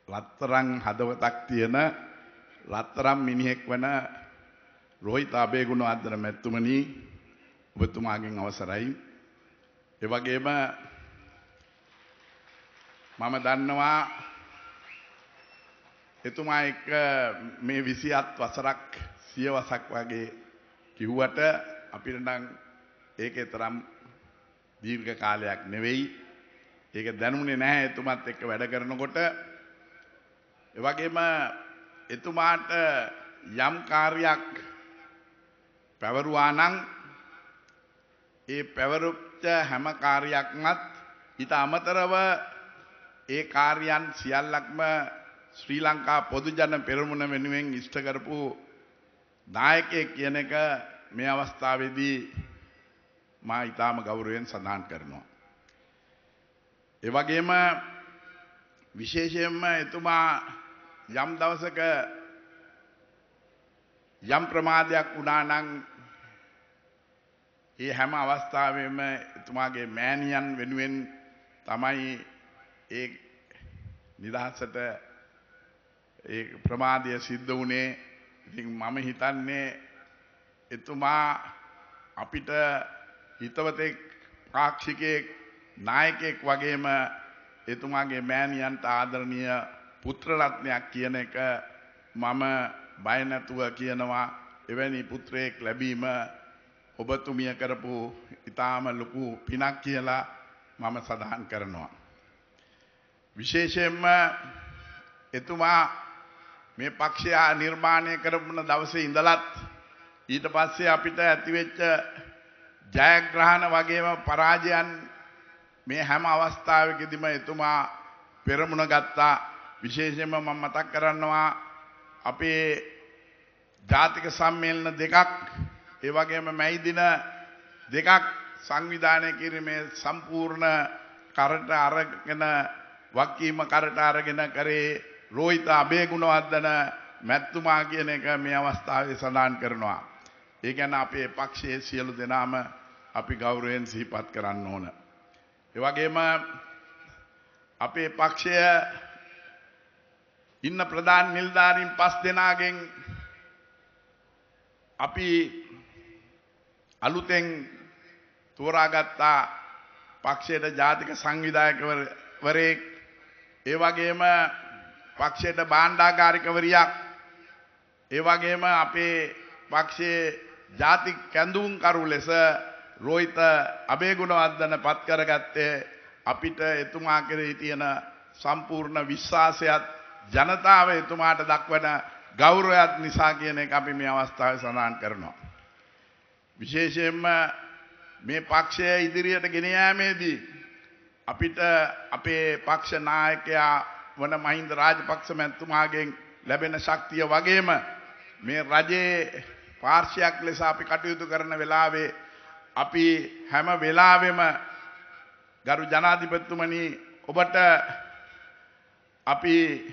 රත්තරන් හදවතක් තියෙන රත්තරන් මිනිහෙක් වන රෝහිත අබේගුණවර්ධන මැතිතුමනි ඔබතුමාගෙන් අවසරයි. ඒ වගේම මම දන්නවා එතුමා එක්ක මේ 27 වසරක් සියවසක් වගේ කිව්වට අපිට නම් ඒකේ තරම් දීර්ඝ කාලයක් නෙවෙයි. ඒක දැනුනේ නැහැ එතුමාත් එක්ක වැඩ කරනකොට. ඒ වගේම එතුමාට යම් කාර්යයක් පැවරුවා නම් ඒ පැවරුච්ච හැම කාර්යයක්මත් ඊට අමතරව ඒ කාර්යයන් සියල්ලක්ම ශ්‍රී ලංකා පොදු ජන පෙරමුණ වෙනුවෙන් ඉෂ්ට කරපු නායකයෙක් කියන එක මේ අවස්ථාවේදී මා ඊටාම ගෞරවයෙන් සඳහන් කරනවා. ඒ වගේම විශේෂයෙන්ම එතුමා යම් දවසක යම් ප්‍රමාදයක් වුණා නම් ඒ හැම අවස්ථාවෙම එතුමාගේ මෑණියන් වෙනුවෙන් තමයි ඒ නිදහසට ඒ ප්‍රමාදය සිද්ධ වුණේ. ඉතින් මම හිතන්නේ එතුමා අපිට හිතවතෙක් පාක්ෂිකයෙක් නායකයෙක් වගේම එතුමාගේ මෑණියන්ට ආදරණීය පුත්‍ර රත්නයක් කියන එක මම බය නැතුව කියනවා. එවැනි පුත්‍රයෙක් ලැබීම ඔබතුමිය කරපු ඊටාම ලොකු පිනක් කියලා මම සඳහන් කරනවා. විශේෂයෙන්ම එතුමා මේ පක්ෂය නිර්මාණය කරපු දවසේ ඉඳලත් ඊට පස්සේ අපිට ඇතිවෙච්ච ජයග්‍රහණ වගේම පරාජයන් මේ හැම අවස්ථාවකදීම එතුමා පෙරමුණ ගත්තා. විශේෂයෙන්ම මම මතක් කරනවා අපේ ජාතික සම්මේලන දෙකක් ඒ වගේම මැයි දින දෙකක් සංවිධානය කිරීමේ සම්පූර්ණ කරට අරගෙන වගකීම කරට අරගෙන කරේ රෝහිත අබේගුණවර්ධන මැතිතුමා කියන එක මේ අවස්ථාවේ සඳහන් කරනවා. ඒ කියන්නේ අපේ පක්ෂයේ සියලු දෙනාම අපි ගෞරවයෙන් සිහිපත් කරන්න ඕන. ඒ වගේම අපේ පක්ෂය ඉන්න ප්‍රධාන නිලධාරීන් 5 දෙනාගෙන් අපි අලුතෙන් තෝරාගත්ත පක්ෂයේ ජාතික සංවිධායකවරයෙක් ඒ වගේම පක්ෂයේ භාණ්ඩාගාරිකවරියක් ඒ වගේම අපේ පක්ෂයේ ජාතික කැඳවුම්කරු ලෙස රෝහිත අබේගුණවර්ධන පත් කරගත්තේ අපිට එතුමා කෙරෙහි තියෙන සම්පූර්ණ විශ්වාසයත් ජනතාව එතුමාට දක්වන ගෞරවයත් නිසා කියන එක අපි මේ අවස්ථාවේ සඳහන් කරනවා. විශේෂයෙන්ම මේ පක්ෂය ඉදිරියට ගෙන යාමේදී අපිට අපේ පක්ෂ නායකයා වන මහින්ද රාජපක්ෂ මැතිතුමාගෙන් ලැබෙන ශක්තිය වගේම මේ රජයේ පාර්ශ්වයක් ලෙස අපි කටයුතු කරන වෙලාවේ අපි හැම වෙලාවෙම ගරු ජනාධිපතිතුමනි ඔබට අපි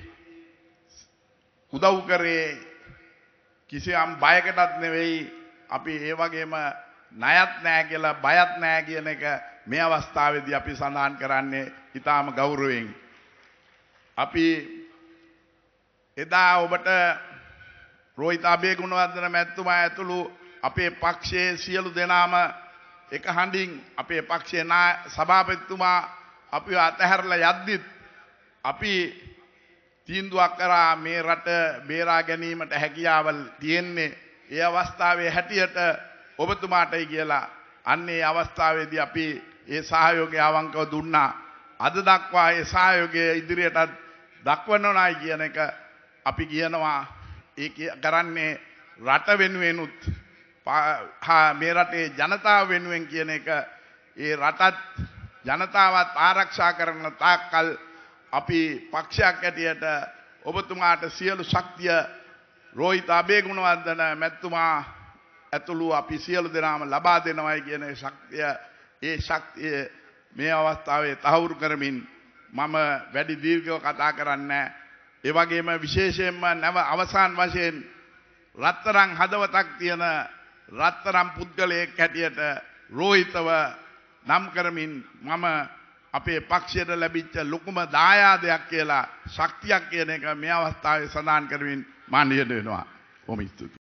උදව් කරේ කිසියම් බයකටත් නෙවෙයි. අපි ඒ වගේම ණයත් නැහැ කියලා බයත් නැහැ කියන එක මේ අවස්ථාවේදී අපි සඳහන් කරන්නේ ඊටාම ගෞරවයෙන්. අපි එදා ඔබට රෝහිත අබේගුණවර්ධන මැතිතුමා ඇතුළු අපේ පක්ෂයේ සියලු දෙනාම එක හඬින් අපේ පක්ෂයේ සභාපතිතුමා අපිව අතහැරලා යද්දිත් අපි තීන්දුවක් කරා මේ රට බේරා ගැනීමට හැකියාවල් තියෙන්නේ ඒ අවස්ථාවේ හැටියට ඔබතුමාටයි කියලා. අන්නේ අවස්ථාවේදී අපි ඒ සහයෝගය අවංකව දුන්නා. අද දක්වා ඒ සහයෝගය ඉදිරියටත් දක්වනවායි කියන එක අපි කියනවා. ඒ කරන්නේ රට වෙනුවෙනුත් මේ රටේ ජනතාව වෙනුවෙන් කියන එක. ඒ රටත් ජනතාවත් ආරක්ෂා කරන තාක්කල් අපි පක්ෂයක් ඇටියට ඔබතුමාට සියලු ශක්තිය රෝහිත අබේගුණවර්ධන මැතිතුමා ඇතුළු අපි සියලු දෙනාම ලබා දෙනවයි කියන ශක්තිය මේ අවස්ථාවේ තහවුරු කරමින් මම වැඩි දීර්ඝව කතා කරන්නේ. ඒ වගේම විශේෂයෙන්ම නව අවසාන වශයෙන් රත්තරන් හදවතක් තියෙන රත්තරන් පුද්ගලයෙක් හැටියට රෝහිතව නම් කරමින් මම අපේ පක්ෂයට ලැබිච්ච ලොකුම දායාදයක් කියලා ශක්තියක් කියන එක මේ අවස්ථාවේ සඳහන් කරමින් මා නිහඬ වෙනවා. බොහොම ස්තුතියි.